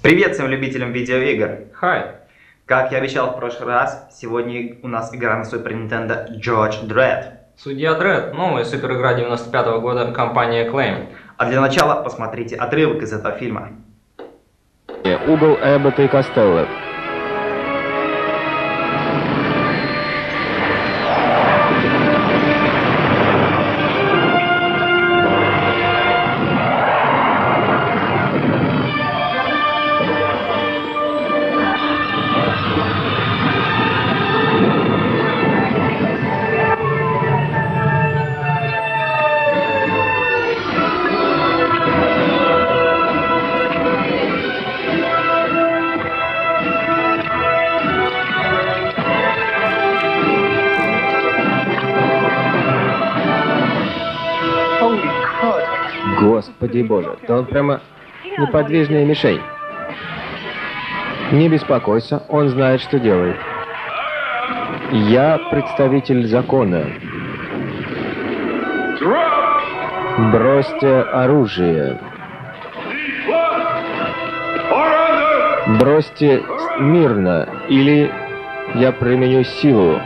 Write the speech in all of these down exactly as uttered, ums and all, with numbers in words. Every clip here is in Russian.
Привет всем любителям видеоигр! Хай! Как я обещал в прошлый раз, сегодня у нас игра на Super Nintendo Judge Dredd. Судья Дред, новая супер игра девяносто пятого года компании Acclaim. А для начала посмотрите отрывок из этого фильма. Угол Эббота и Костелло. Господи боже, да он прямо неподвижная мишень. Не беспокойся, он знает, что делает. Я представитель закона. Бросьте оружие. Бросьте мирно, или я применю силу.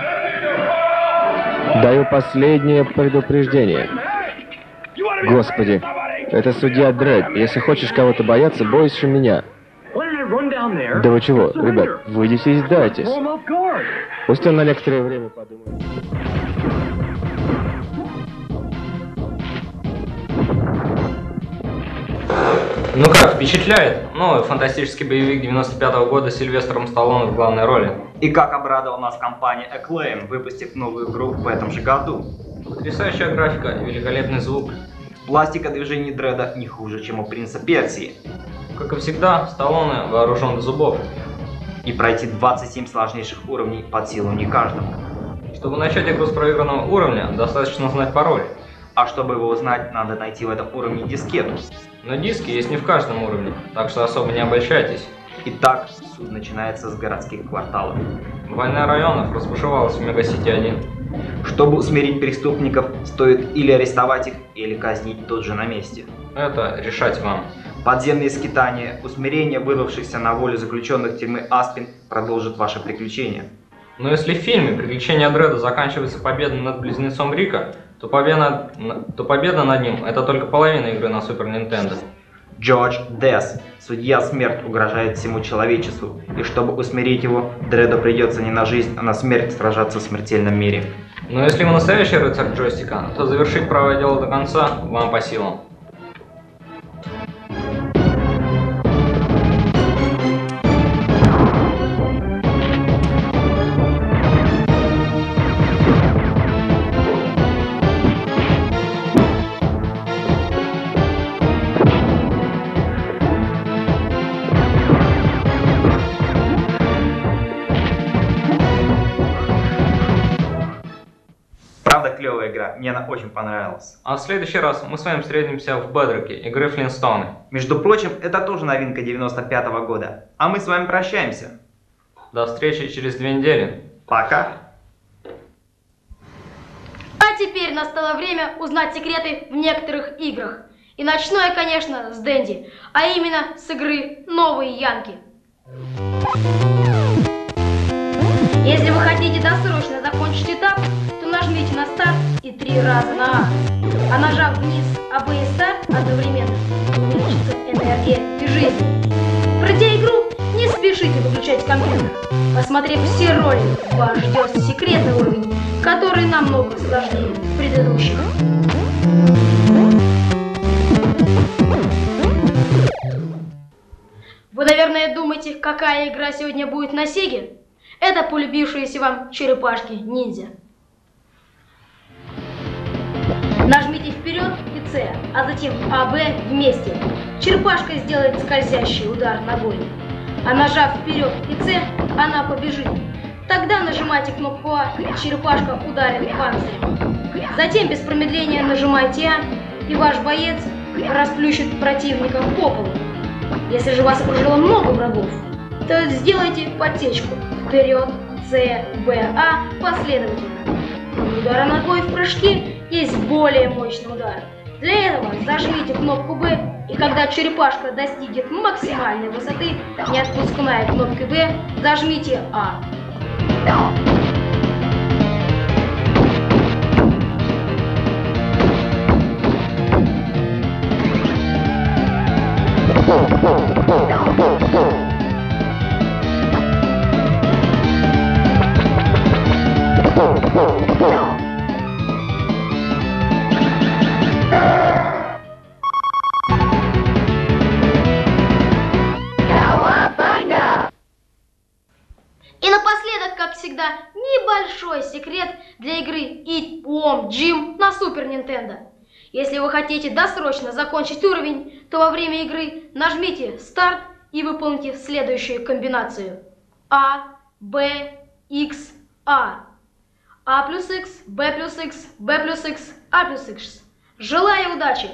Даю последнее предупреждение. Господи, это судья Дред. Если хочешь кого-то бояться, бойся меня. Да вы чего, ребят, выйдите и сдайтесь. Пусть он на некоторое время подумает. Ну как, впечатляет? Новый фантастический боевик девяносто пятого года с Сильвестром Сталлоне в главной роли. И как обрадовала нас компания Acclaim, выпустив новую игру в этом же году. Потрясающая графика и великолепный звук. Пластика движений Дредда не хуже, чем у Принца Персии. Как и всегда, Сталлоне вооружен до зубов. И пройти двадцать семь сложнейших уровней под силу не каждому. Чтобы начать игру с проигранного уровня, достаточно знать пароль. А чтобы его узнать, надо найти в этом уровне дискету. Но диски есть не в каждом уровне, так что особо не обольщайтесь. Итак, суд начинается с городских кварталов. Война районов разбушевалась в Мегасити один. Чтобы усмирить преступников, стоит или арестовать их, или казнить тут же на месте. Это решать вам. Подземные скитания, усмирение вырвавшихся на волю заключенных тюрьмы Аспин продолжит ваше приключение. Но если в фильме «Приключения Дредда» заканчивается победой над близнецом Рика, то победа, то победа над ним – это только половина игры на Супер Нинтендо. Judge Death, судья смерть, угрожает всему человечеству, и чтобы усмирить его, Дредду придется не на жизнь, а на смерть сражаться в смертельном мире. Но если вы настоящий рыцарь джойстика, то завершить правое дело до конца вам по силам. Правда, клевая игра, мне она очень понравилась. А в следующий раз мы с вами встретимся в Бедроке, игры Флинстоуны. Между прочим, это тоже новинка девяносто пятого года. А мы с вами прощаемся. До встречи через две недели. Пока. А теперь настало время узнать секреты в некоторых играх. И начну я, конечно, с Дэнди, а именно с игры «Новые Янки». Если вы хотите досрочно закончить этап, то нажмите на старт и три раза на А. А нажав вниз А, Б и старт одновременно, увеличится энергия и жизнь. Пройдя игру, не спешите выключать компьютер. Посмотрев все ролики, вас ждет секретный уровень, который намного сложнее предыдущих. Вы, наверное, думаете, какая игра сегодня будет на Сеге? Это полюбившиеся вам черепашки-ниндзя. Нажмите вперед и С, а затем А, Б вместе. Черепашка сделает скользящий удар ногой. А нажав вперед и С, она побежит. Тогда нажимайте кнопку А, и черепашка ударит панцирем. Затем без промедления нажимайте А, и ваш боец расплющит противника по полу. Если же вас окружило много врагов, то сделайте подсечку. Вперед, С, Б, А последовательно. Кроме удара ногой в прыжке есть более мощный удар. Для этого зажмите кнопку Б, и когда черепашка достигнет максимальной высоты, не отпуская кнопки Б, зажмите А. И напоследок, как всегда, небольшой секрет для игры Eat Worm Jim на Super Nintendo. Если вы хотите досрочно закончить уровень, то во время игры нажмите старт и выполните следующую комбинацию. А, Б, X, А. А плюс X, Б плюс X, Б плюс X, А плюс X. Желаю удачи!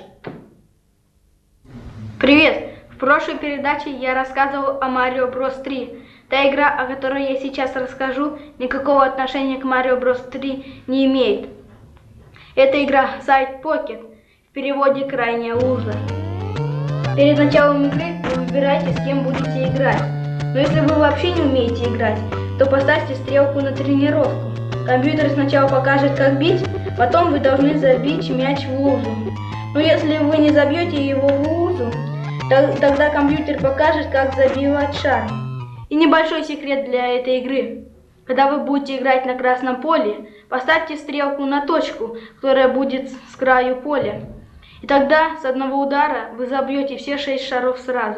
Привет! В прошлой передаче я рассказывал о Mario Bros. три. Та игра, о которой я сейчас расскажу, никакого отношения к Mario Bros. три не имеет. Это игра Side Pocket, в переводе «Крайняя лужа». Перед началом игры вы выбираете, с кем будете играть. Но если вы вообще не умеете играть, то поставьте стрелку на тренировку. Компьютер сначала покажет, как бить, потом вы должны забить мяч в лужу. Но если вы не забьете его в лужу, тогда компьютер покажет, как забивать шар. И небольшой секрет для этой игры. Когда вы будете играть на красном поле, поставьте стрелку на точку, которая будет с краю поля. И тогда с одного удара вы забьете все шесть шаров сразу.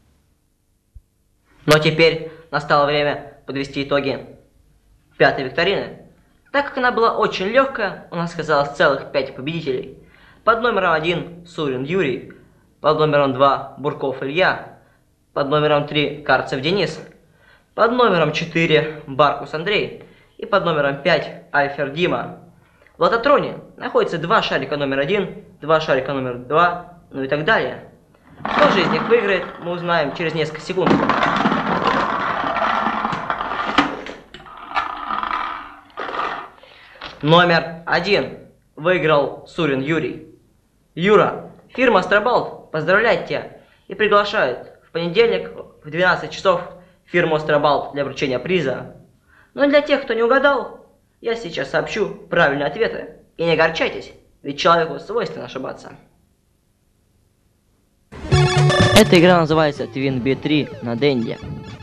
Но теперь настало время подвести итоги пятой викторины. Так как она была очень легкая, у нас оказалось целых пять победителей. Под номером один Сурин Юрий, под номером два Бурков Илья, под номером три Карцев Денис, под номером четыре Баркус Андрей и под номером пять Альфер Дима. В лототроне находится два шарика номер один, два шарика номер два, ну и так далее. Кто же из них выиграет, мы узнаем через несколько секунд. Номер один выиграл Сурин Юрий. Юра, фирма Астрабалт поздравляет тебя и приглашает в понедельник в двенадцать часов фирму Астрабалт для вручения приза. Но для тех, кто не угадал, я сейчас сообщу правильные ответы. И не огорчайтесь, ведь человеку свойственно ошибаться. Эта игра называется Twin би три на Денде.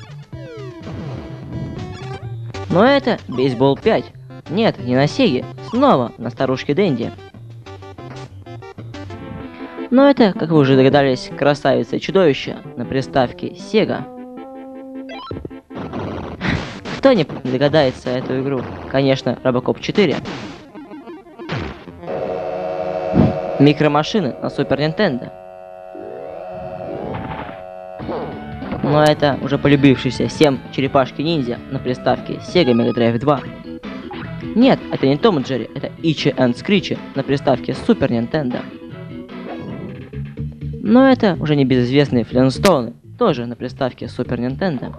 Но это Бейсбол пять. Нет, не на Сеге, снова на старушке Денди. Но это, как вы уже догадались, красавица и чудовище на приставке Sega. Кто не догадается эту игру? Конечно, Робокоп четыре. Микромашины на Супер Нинтендо. Но это уже полюбившийся всем черепашки-ниндзя на приставке Sega Mega Drive два. Нет, это не Том и Джерри, это Ичи и Скричи на приставке Супер Нинтендо. Но это уже небезызвестные Флинстоуны, тоже на приставке Супер Нинтендо.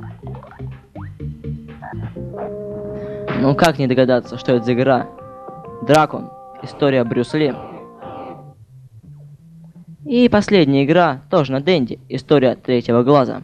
Ну как не догадаться, что это за игра? Дракон. История Брюс Ли. И последняя игра, тоже на Денде. История Третьего Глаза.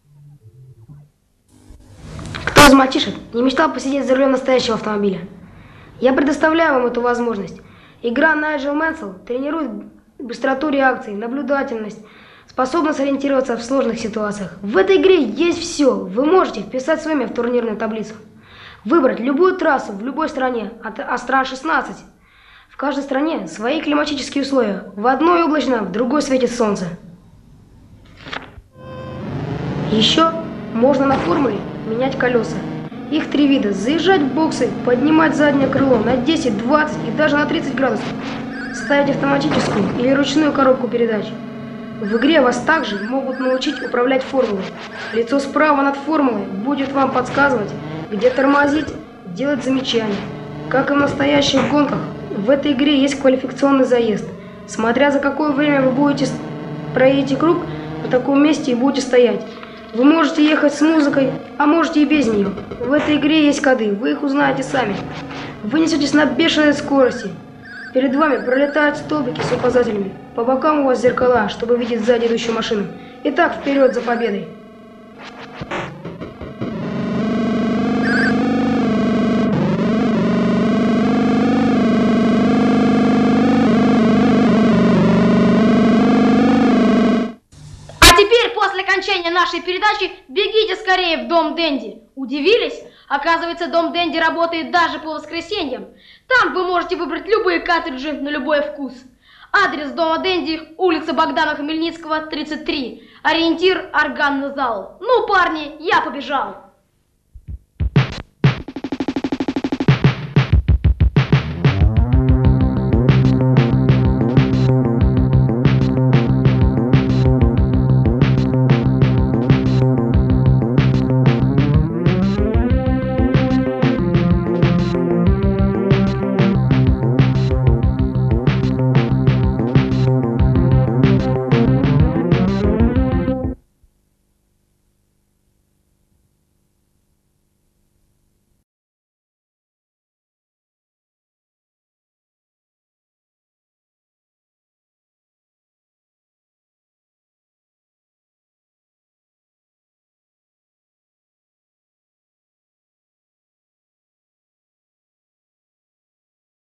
Кто из мальчишек не мечтал посидеть за рулем настоящего автомобиля? Я предоставляю вам эту возможность. Игра Найджел Мэнсел тренирует быстроту реакций, наблюдательность, способность ориентироваться в сложных ситуациях. В этой игре есть все. Вы можете вписать свое имя в турнирную таблицу. Выбрать любую трассу в любой стране, а стран шестнадцать. В каждой стране свои климатические условия. В одной облачно, в другой светит солнце. Еще можно на формуле менять колеса. Их три вида. Заезжать в боксы, поднимать заднее крыло на десять, двадцать и даже на тридцать градусов. Ставить автоматическую или ручную коробку передач. В игре вас также могут научить управлять формулой. Лицо справа над формулой будет вам подсказывать, где тормозить, делать замечания. Как и в настоящих гонках, в этой игре есть квалификационный заезд. Смотря за какое время вы будете проедете круг, в таком месте и будете стоять. Вы можете ехать с музыкой, а можете и без нее. В этой игре есть коды, вы их узнаете сами. Вы несетесь на бешеной скорости. Перед вами пролетают столбики с указателями. По бокам у вас зеркала, чтобы видеть сзади идущую машину. Итак, вперед за победой! После окончания нашей передачи бегите скорее в Дом Денди. Удивились? Оказывается, Дом Денди работает даже по воскресеньям. Там вы можете выбрать любые картриджи на любой вкус. Адрес Дома Денди, улица Богдана Хмельницкого, тридцать три. Ориентир – органный зал. Ну, парни, я побежал.